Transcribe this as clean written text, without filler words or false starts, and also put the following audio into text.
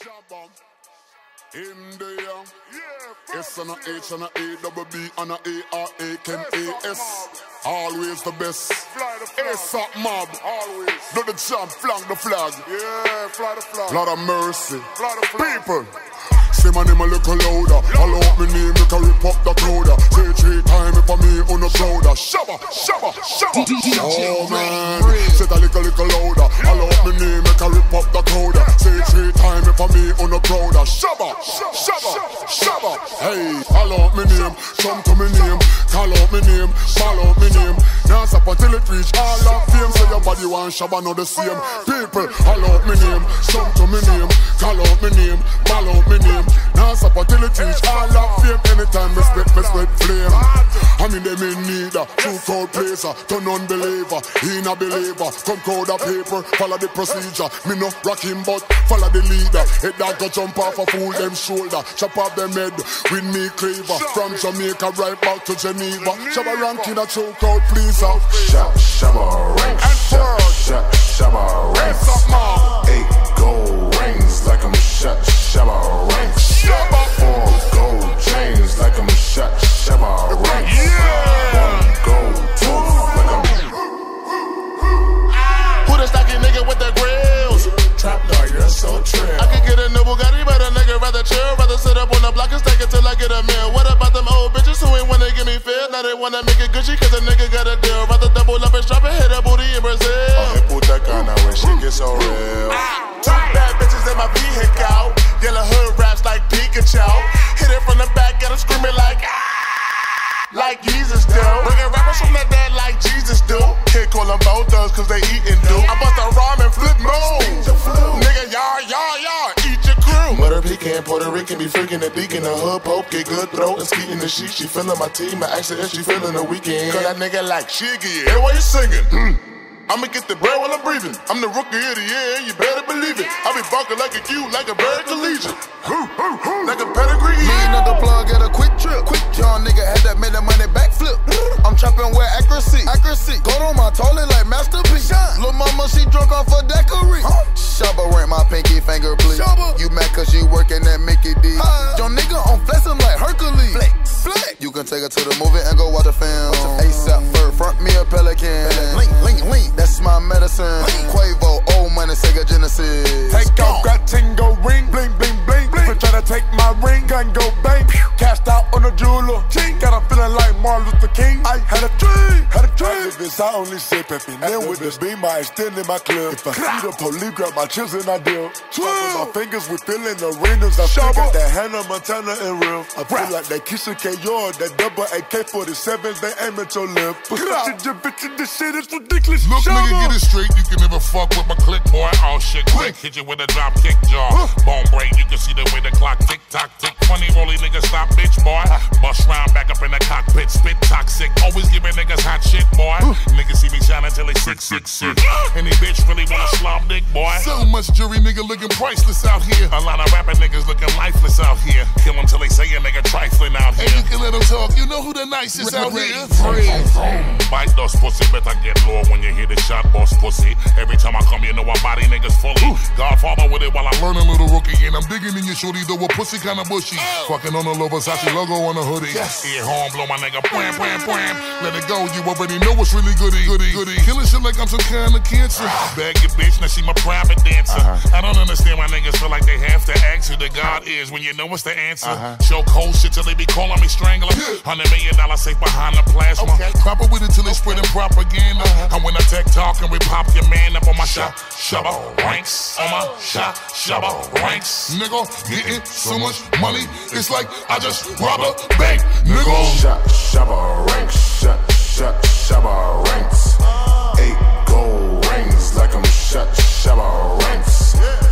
In the young, S and a H and a A double B and a A-R-A-K-A-S. Always the best. A-SAP mob. Always. Do the jump, flank the flag. Yeah, fly the flag. Lot of mercy. People. Say my name a little louder. All out me name, make a rip up the crowd. Say 3 times if I me on the crowd. Shabba, Shabba, Shabba. Oh man, say a little louder. All out me name, make a rip up the crowd. Say 3 times if I me on the crowd. Shabba, Shabba, Shabba. Hey, all out me name, come to me name. Call out me name, call out me name. Now stop until it reach all of fame. Say your body want Shabba, not the same. People, all out me name, come to me name. Call out me name, call out me name. Now stop until it reach all of fame. Anytime me spit flame. I mean them in need a true cold placer. Turn unbeliever, he not believer. Come crowd of paper, follow the procedure. Me no rock him but follow the leader. Head that go jump off a fool them shoulder. Chop off them head with me cleaver. From Jamaica right back to Geneva. Shabba ranking a true cold pleaser. Shabba ranks. Shabba ranks. 8 gold rings like I'm shot. Shabba ranks. 4 gold chains like I'm shot. Shabba ranks. 1 gold tooth like I'm. Who the stocky nigga with the grills? Trap dog, you're so trill. I can get a new Bugatti, but a nigga rather chill. Rather sit up on the block and stack it till I get a meal. What about them old bitches who ain't wanna give me feel? Now they wanna make it Gucci cause a nigga got a deal. Rather double up and strap and hit a booty in Brazil. Oh, put that gun out when shit gets so real. 2 bad bitches in my vehicle. Yellow hood raps like Pikachu. Hit it from the back, get her screaming like like Jesus do. Bringing rappers from the dead like Jesus do. Can't call them both thugs cause they eatin' do. I bust a rhyme and flip moves. Nigga, yar, eat your crew. Mother pecan, Puerto Rican, be freaking the deacon. The hood pope, get good throat and ski in the sheet. She feelin' my team, my accident, she feelin' the weekend. Cause that nigga like Shiggy, hey, why you singing? I'ma get the bread while I'm breathing. I'm the rookie of the year, you better believe it. I be barking like a cute, like a bird collegiate. Like a pedigree. Me another plug at a quick trip. Young nigga had that made the money backflip. I'm trapping with accuracy. Gold on my toilet like masterpiece. Lil' mama, she drunk off a daiquiri. Shabba rank my pinky finger, please. You mad cause you working at Mickey D. Young nigga on flex, I'm like Hercules. Flex. You can take her to the movie and go watch the film. A$AP Ferg, front me a Pelican. Link. That's my medicine. Quavo, old money, Sega Genesis. Take off, got tingo ring, bling, bling, bling, bling. Try to take my ring, gun go bang. Cashed out on a jeweler. Got a feeling like Martin Luther King. I had a dream. This I only say peppin'. Then with the beam, I extend in my clip. If I see the police, grab my chips and I deal. My fingers, we filling arenas. I still got that Hannah Montana and real. I feel like that Keisha K. Yard, that double AK-47s, they aim at your lip. This shit is ridiculous. Look, nigga, get it straight. You can never fuck with my click, boy. All shit quick. Hit you with a drop kick jaw. Bone break, you can see the way the clock tick tock tick. Funny rolly nigga, stop bitch, boy. Bust round back up in the cockpit, spit toxic. Always giving niggas hot shit, boy. Niggas see me shining till they sick. Any bitch really wanna slum dick, boy. So much jury nigga looking priceless out here. A lot of rapping niggas looking lifeless out here. Kill them till they say a nigga trifling out here. And you can let them talk, you know who the nicest out here. Bite those pussy, better get low when you hear the shot, boss pussy. Every time I come, you know I body niggas fully. Godfather with it while I learn a little rookie. And I'm digging in your shorty, though a pussy kinda bushy. Fucking on a little Versace logo on a hoodie. Ear horn, blow my nigga, bwam, bwam, bwam. Let it go, you already know what's really goody. Killing shit like I'm some kind of cancer. Bag your bitch, now she my private dancer. I don't understand why niggas feel like they have to ask who the God is when you know what's the answer. Show cold shit till they be calling me strangler. $100 million safe behind the plasma. Proper with it till they spreading propaganda. And when I tech talk and we pop your man up on my Shabba ranks. On my Shabba ranks. Nigga, getting so much money, it's like I just robbed a bank. Nigga, Shabba ranks. Shabba ranks. 8 gold rings like I'm shot. Shabba ranks.